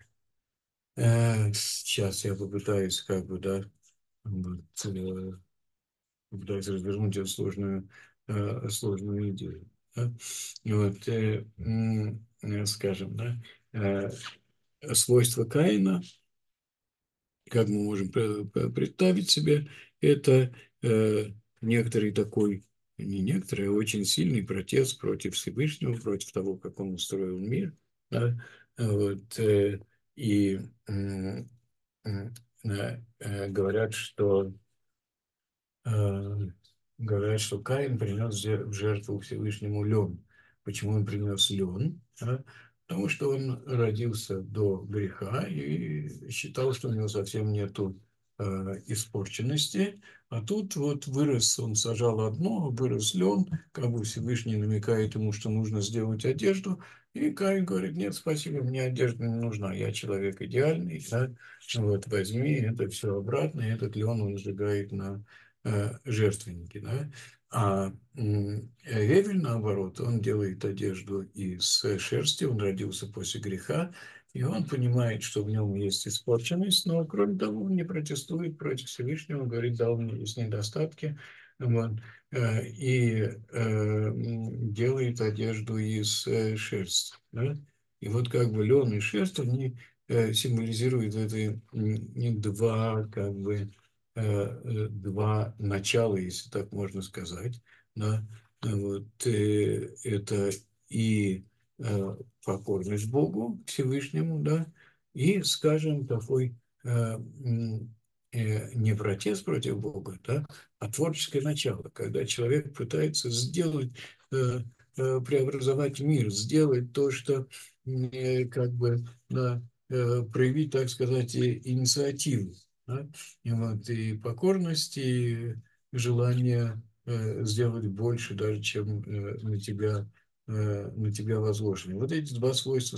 Сейчас я попытаюсь, как бы, да, вот, попытаюсь развернуть эту сложную идею. Да? И вот, скажем, да, свойство Каина, как мы можем представить себе, это некоторый такой, не некоторый, а очень сильный протест против Всевышнего, против того, как он устроил мир. Да? Вот, и говорят, что э, говорят, что Каин принес в жертву Всевышнему лен. Почему он принес лен? Да? Потому что он родился до греха и считал, что у него совсем нету испорченности. А тут вот вырос, он сажал одно, вырос лен, как бы Всевышний намекает ему, что нужно сделать одежду. И Каин говорит: нет, спасибо, мне одежда не нужна, я человек идеальный, да? Вот, возьми это все обратно, и этот лен он сжигает на жертвенники, да? А Гевель, наоборот, он делает одежду из шерсти, он родился после греха, и он понимает, что в нем есть испорченность, но, кроме того, он не протестует против Всевышнего, говорит: да, у меня есть недостатки, вот, и делает одежду из шерсти. Да? И вот как бы лен и шерсть, они символизируют это два, как бы, два начала, если так можно сказать. Да? Вот, это и покорность Богу Всевышнему, да, и, скажем, такой не протест против Бога, да, а творческое начало, когда человек пытается сделать, преобразовать мир, сделать то, что как бы, да, проявить, так сказать, инициативу. Да? И, вот, и покорность, и желание сделать больше даже, чем на тебя возложено. Вот эти два свойства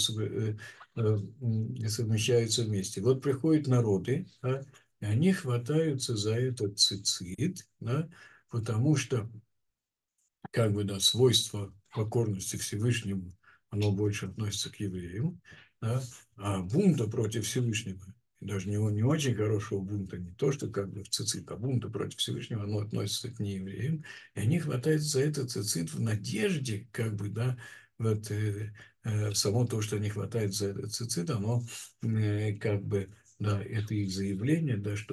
совмещаются вместе. Вот приходят народы, да, и они хватаются за этот цицит, да, потому что как бы, да, свойство покорности Всевышнему, оно больше относится к евреям, да, а бунта против Всевышнего, даже не очень хорошего бунта, не то, что как бы в цицит, а бунта против Всевышнего, оно относится к неевреям, и они хватаются за этот цицит в надежде, как бы, да, вот само то, что они хватают за этот цицит, оно как бы, да, это их заявление, да, что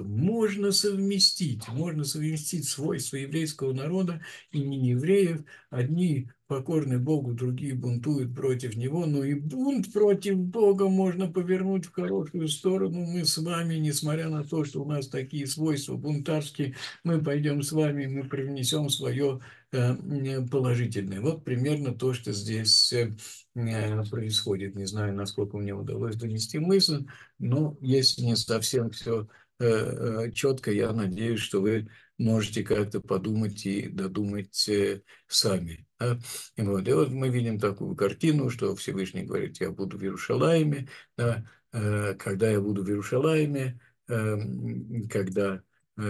можно совместить свойства еврейского народа и не евреев. Одни покорны Богу, другие бунтуют против Него, но и бунт против Бога можно повернуть в хорошую сторону. Мы с вами, несмотря на то, что у нас такие свойства бунтарские, мы пойдем с вами, мы привнесем свое положительное. Вот примерно то, что здесь происходит. Не знаю, насколько мне удалось донести мысль, но если не совсем все четко, я надеюсь, что вы можете как-то подумать и додумать сами. Да? И вот мы видим такую картину, что Всевышний говорит: я буду в Иерушалайме, да? Когда я буду в Иерушалайме, когда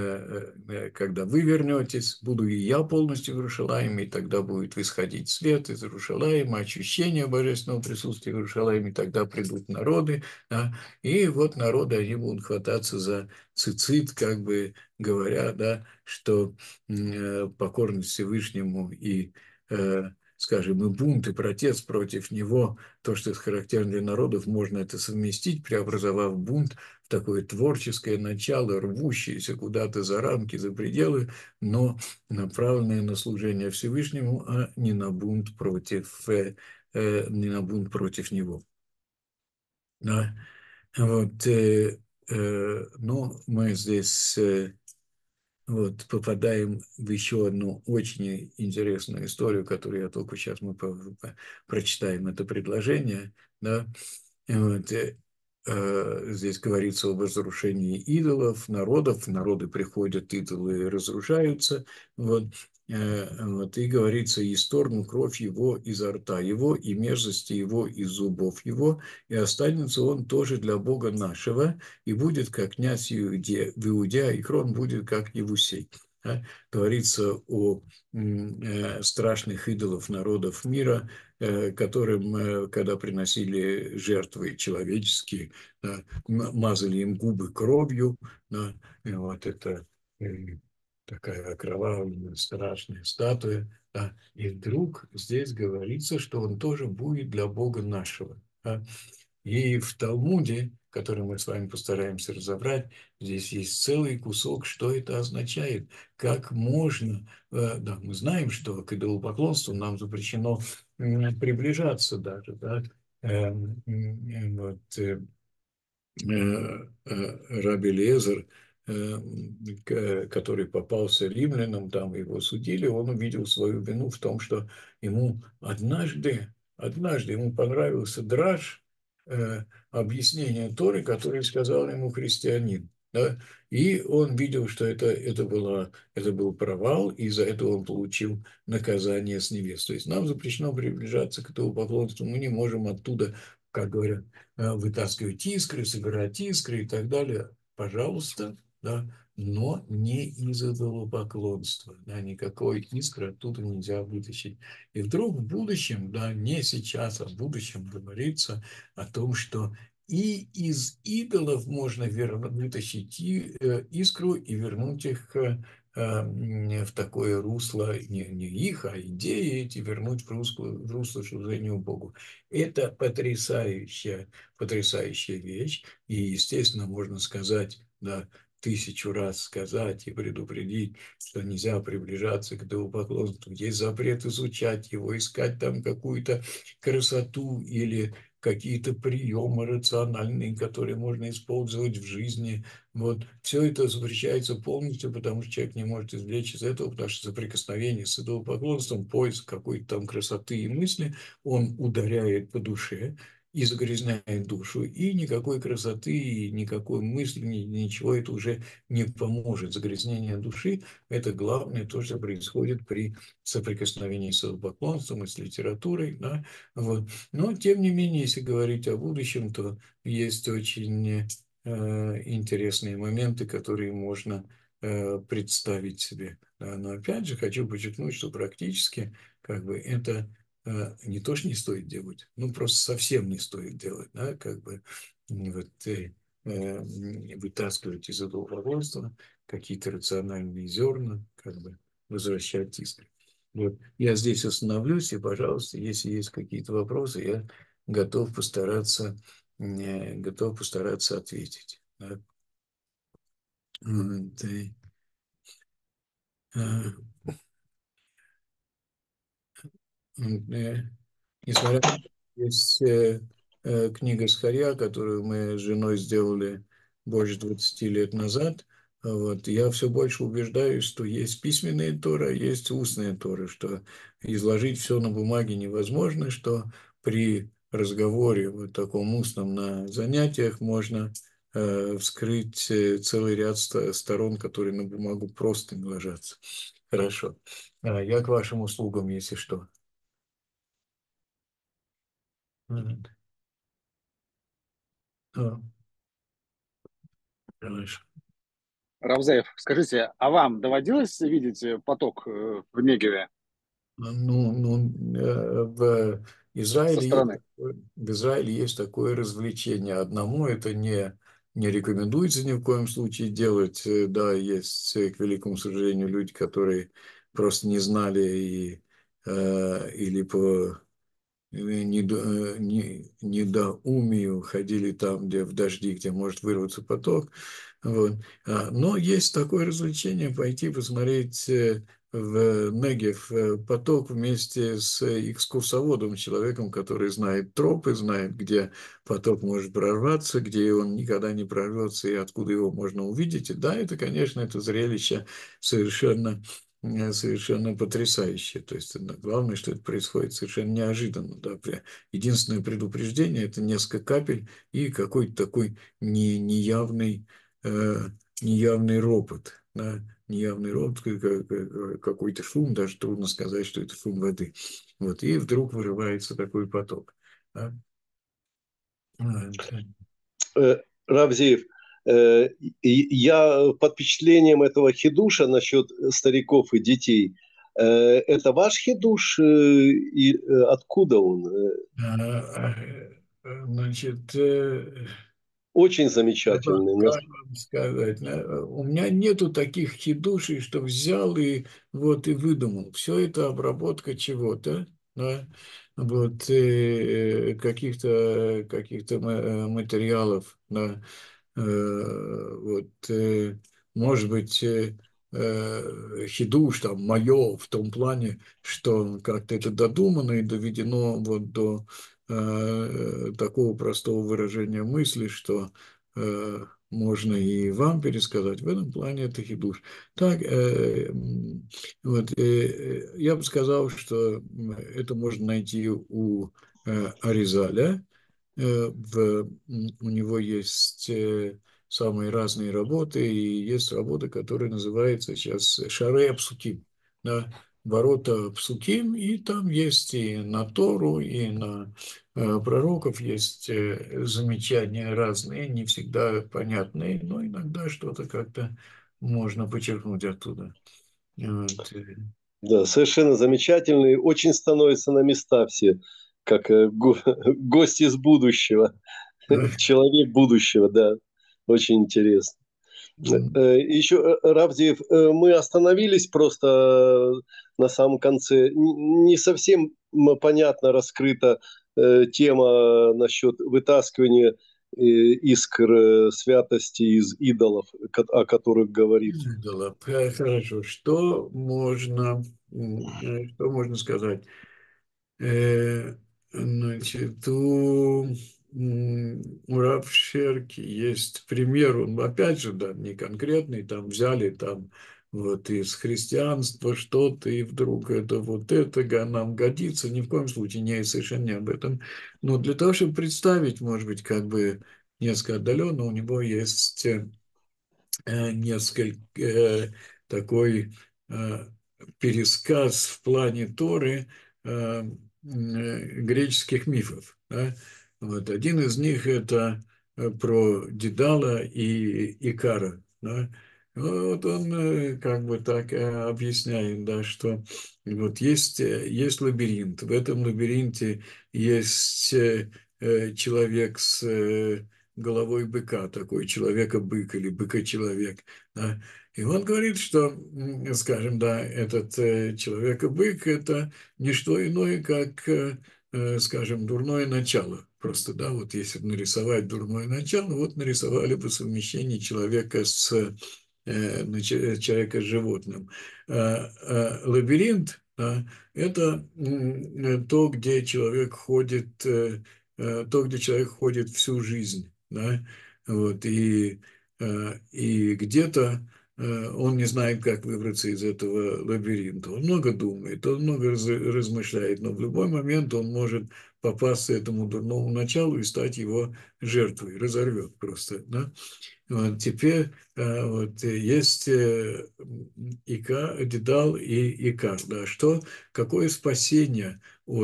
когда вы вернетесь, буду и я полностью в Иерушалайме, и тогда будет восходить свет из Иерушалайма, ощущение божественного присутствия в Иерушалайме, тогда придут народы, да? И вот народы, они будут хвататься за цицит, как бы говоря, да, что покорность Всевышнему и, скажем, и бунт, и протест против него, то, что это характерно для народов, можно это совместить, преобразовав бунт в такое творческое начало, рвущееся куда-то за рамки, за пределы, но направленное на служение Всевышнему, а не на бунт против, не на бунт против него. Да? Вот, но мы здесь вот, попадаем в еще одну очень интересную историю, которую я только сейчас мы прочитаем это предложение. Да? Вот, здесь говорится об разрушении идолов, народов. Народы приходят, идолы разрушаются. Вот. Вот, и говорится, и исторгну кровь его изо рта его, и мерзости его из зубов его, и останется он тоже для Бога нашего, и будет как князь в Иуде, и крон будет как Евусей. Говорится о страшных идолов народов мира, которым, когда приносили жертвы человеческие, мазали им губы кровью, и вот это такая окровавленная, страшная статуя. Да. И вдруг здесь говорится, что он тоже будет для Бога нашего. Да. И в Талмуде, который мы с вами постараемся разобрать, здесь есть целый кусок, что это означает, как можно, да, мы знаем, что к идолопоклонству нам запрещено приближаться даже, да, вот, Раби Лезер, который попался римлянам, там его судили, он увидел свою вину в том, что ему однажды ему понравился драж, объяснение Торы, который сказал ему христианин. Да? И он видел, что это был провал, и за это он получил наказание с небес. То есть нам запрещено приближаться к этому поклонству, мы не можем оттуда, как говорят, вытаскивать искры, собирать искры и так далее, пожалуйста, да, но не из идолопоклонства, да, никакой искры оттуда нельзя вытащить. И вдруг в будущем, да, не сейчас, а в будущем говорится о том, что и из идолов можно вытащить искру и вернуть их в такое русло, не их, а идеи эти, вернуть в русло служения Богу. Это потрясающая вещь. И, естественно, можно сказать, да, 1000 раз сказать и предупредить, что нельзя приближаться к идолопоклонству. Есть запрет изучать его, искать там какую-то красоту или какие-то приемы рациональные, которые можно использовать в жизни. Вот. Все это запрещается полностью, потому что человек не может извлечь из этого, потому что соприкосновение с идолопоклонством, поиск какой-то там красоты и мысли, он ударяет по душе и загрязняет душу, и никакой красоты, и никакой мысли, ничего это уже не поможет. Загрязнение души – это главное то, что происходит при соприкосновении с идолопоклонством и с литературой. Да? Вот. Но, тем не менее, если говорить о будущем, то есть очень интересные моменты, которые можно представить себе. Да? Но опять же хочу подчеркнуть, что практически как бы это не то, что не стоит делать, ну просто совсем не стоит делать, да, как бы вот, вытаскивать из этого удовольствия какие-то рациональные зерна, как бы возвращать искры. Вот. Я здесь остановлюсь, и, пожалуйста, если есть какие-то вопросы, я готов постараться ответить. Да. Вот, э, э, Несмотря на то, что есть книга Скорья, которую мы с женой сделали больше 20 лет назад, вот, я все больше убеждаюсь, что есть письменные Торы, а есть устные Торы, что изложить все на бумаге невозможно, что при разговоре вот таком устном на занятиях можно вскрыть целый ряд сторон, которые на бумагу просто не ложатся. Хорошо. Я к вашим услугам, если что. Мгм. А, Хорошо. Равзаев, скажите, а вам доводилось видеть поток в Негеве В со Израиле есть стороны? такое, в Израиле есть такое развлечение. Одному это не рекомендуется ни в коем случае делать. Да, есть, к великому сожалению, люди, которые просто не знали или по недоумию ходили там, где в дожди, где может вырваться поток. Вот. Но есть такое развлечение пойти посмотреть в Негев поток вместе с экскурсоводом, человеком, который знает тропы, знает, где поток может прорваться, где он никогда не прорвется и откуда его можно увидеть. И да, это, конечно, это зрелище совершенно потрясающее. То есть главное, что это происходит совершенно неожиданно. Да. Единственное предупреждение – это несколько капель и какой-то такой неявный, неявный ропот. Да. неявный ропот, какой-то шум, даже трудно сказать, что это шум воды. Вот, и вдруг вырывается такой поток. Да? Вот. Равзеев, я под впечатлением этого хидуша насчет стариков и детей. Это ваш хидуш и откуда он? Значит, Очень замечательный. как вам сказать, у меня нету таких хидушей, что взял и вот и выдумал. Все это обработка чего-то, да, вот каких-то материалов, да, вот, может быть, хидуш там мое в том плане, что как-то это додумано и доведено вот до такого простого выражения мысли, что можно и вам пересказать. В этом плане это хидуш. Так, вот, я бы сказал, что это можно найти у Аризаля. У него есть самые разные работы, и есть работа, которая называется сейчас Шаре Псуким, да, ворота Псуким, и там есть и на Тору, и на пророков есть замечания разные, не всегда понятные, но иногда что-то как-то можно почерпнуть оттуда. Вот. Да, совершенно замечательный. Очень становится на места все, как гость из будущего, человек будущего, да. Очень интересно. Еще, Равзиев, мы остановились просто на самом конце. Не совсем понятно раскрыта тема насчет вытаскивания искр святости из идолов, о которых говорит. Идола. Хорошо. Что можно сказать? Э, Значит, у Равшерки есть пример, он опять же, да, не конкретный, там взяли там вот из христианства что-то, и вдруг это вот это нам годится, ни в коем случае не совершенно не об этом. Но для того, чтобы представить, может быть, как бы несколько отдаленно, у него есть несколько такой э, пересказ в плане Торы греческих мифов. Да? Вот. Один из них это про Дедала и Икара. Да? Вот он как бы так объясняет, да, что вот есть лабиринт. В этом лабиринте есть человек с головой быка, такой человека-бык или быка-человек. Да? И он говорит, что, скажем, да, этот человек-бык – это не что иное, как, скажем, дурное начало. Просто, да, вот если нарисовать дурное начало, вот нарисовали бы совмещение человека с человека с животным. Лабиринт, да, это то, где человек ходит, то, где человек ходит всю жизнь, да, вот, и где-то он не знает, как выбраться из этого лабиринта. Он много думает, он много размышляет, но в любой момент он может попасться этому дурному началу и стать его жертвой, разорвет просто, да. Вот, теперь вот, есть Дедал и Икар. Да, какое спасение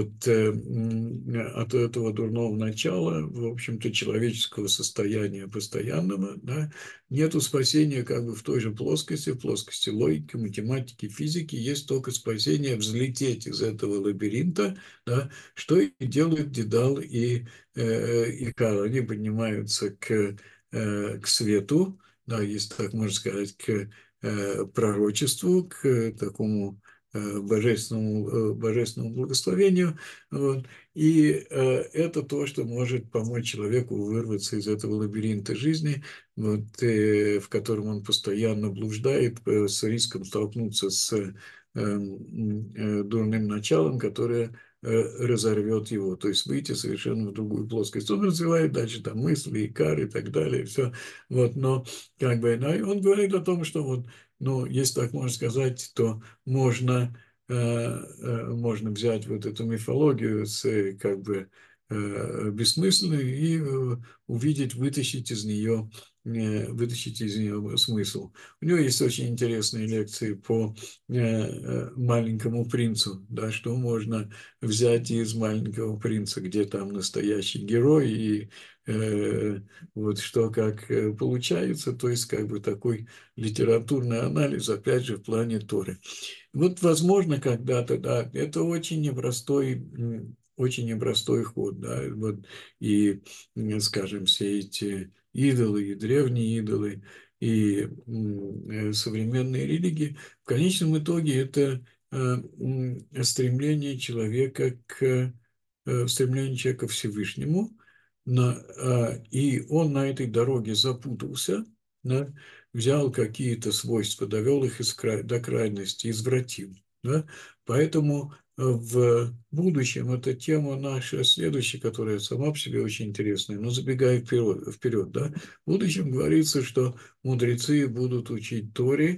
от этого дурного начала, в общем-то, человеческого состояния постоянного, да, нету спасения как бы в той же плоскости, в плоскости логики, математики, физики, есть только спасение взлететь из этого лабиринта, да, что и делают Дедал и Икар. Они поднимаются к свету, да, если так можно сказать, к пророчеству, к такому божественному благословению. Вот. И это то, что может помочь человеку вырваться из этого лабиринта жизни, вот, в котором он постоянно блуждает, с риском столкнуться с дурным началом, которое разорвет его, то есть выйти совершенно в другую плоскость. Он развивает дальше там мысли, икар и так далее, все. Вот, но как бы, он говорит о том, что вот, ну, если так можно сказать, то можно взять вот эту мифологию с как бы бессмысленной и увидеть, вытащить из нее вытащить из нее смысл. У него есть очень интересные лекции по «Маленькому принцу», да, что можно взять из «Маленького принца», где там настоящий герой, и вот что как получается, то есть как бы такой литературный анализ, опять же, в плане Торы. Вот, возможно, когда-то, да, это очень непростой ход, да, вот, и, скажем, все эти идолы, и древние идолы, и современные религии, в конечном итоге это стремление человека к Всевышнему, и он на этой дороге запутался, да, взял какие-то свойства, довел их до крайности, извратил. Да? Поэтому в будущем эта тема наша следующая, которая сама по себе очень интересная, но забегая вперед, да? В будущем говорится, что мудрецы будут учить Торе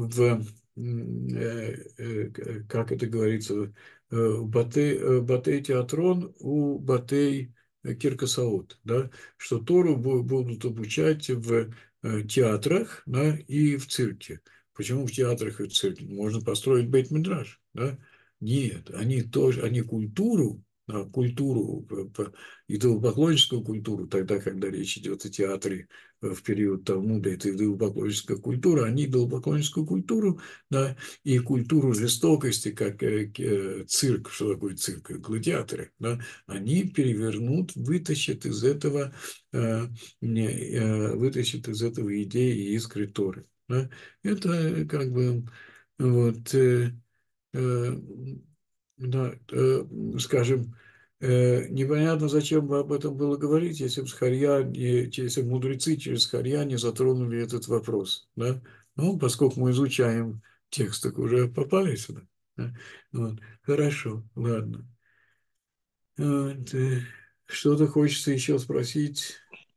как это говорится, Батей Театрон у Батей Киркасаот, да? Что Тору будут обучать в театрах, да, и в цирке. Почему в театрах и в цирке? Можно построить бейт-мидраш, да? Нет, они культуру, да, идолопоклонническую культуру, тогда, когда речь идет о театре в период Талмуда, это идолопоклонническая культура, они идолопоклонническую культуру, да, и культуру жестокости, как цирк, что такое цирк, гладиаторы, да, они перевернут, вытащит из этого идеи и искры Торы. Да? Это как бы вот, э, да, скажем, непонятно, зачем бы об этом было говорить, если бы если бы мудрецы через Харья не затронули этот вопрос. Да? Ну, поскольку мы изучаем текст, так уже попали сюда. Да? Вот. Хорошо, ладно. Вот, что-то хочется еще спросить.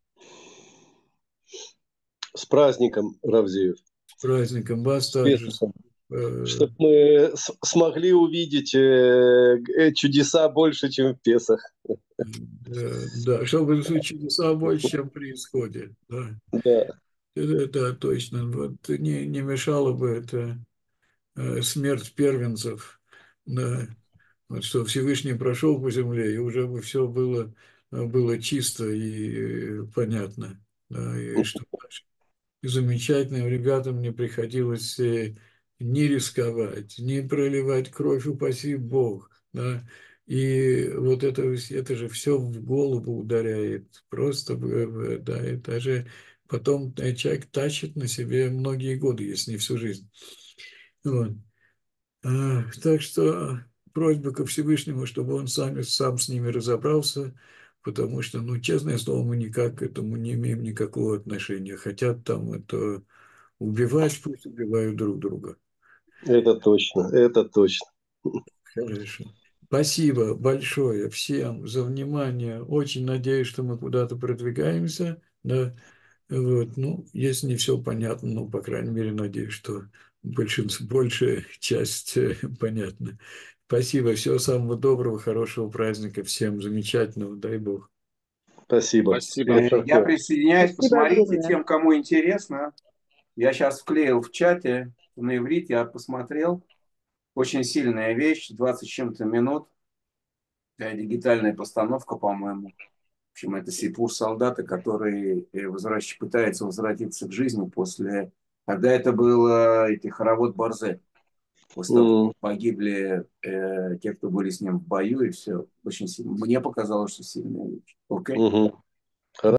С праздником, Равзеев. С праздником вас С также. Песохом. Чтобы мы смогли увидеть чудеса больше, чем в Песах. Да, чтобы чудеса больше, чем при исходе. Да, Да. это точно. Вот не мешало бы это смерть первенцев. Да. Вот что Всевышний прошел по земле, и уже бы все было чисто и понятно. Да, и что и замечательным ребятам не приходилось не рисковать, не проливать кровь, упаси Бог. Да? И вот это же все в голову ударяет. Просто, да, это же потом человек тащит на себе многие годы, если не всю жизнь. Вот. Так что просьба ко Всевышнему, чтобы он сам с ними разобрался, потому что, ну, честное слово, мы никак к этому не имеем никакого отношения. Хотят там это убивать, пусть убивают друг друга. Это точно, это точно. Хорошо. Спасибо большое всем за внимание. Очень надеюсь, что мы куда-то продвигаемся. Да. Вот. Ну, если не все понятно, ну, по крайней мере, надеюсь, что большая часть понятна. Спасибо. Всего самого доброго, хорошего праздника. Всем замечательного. Дай Бог. Спасибо. Спасибо. Я присоединяюсь, Спасибо посмотрите, огромное. тем, кому интересно. Я сейчас вклеил в чате на иврите, я посмотрел. Очень сильная вещь, 20 с чем-то минут. Дигитальная постановка, по-моему. В общем, это сипур солдата, который пытается возвратиться к жизни после... Когда это было хоровод Борзе. После того, как погибли те, кто были с ним в бою, и все. Очень сильно. Мне показалось, что сильная вещь. Окей?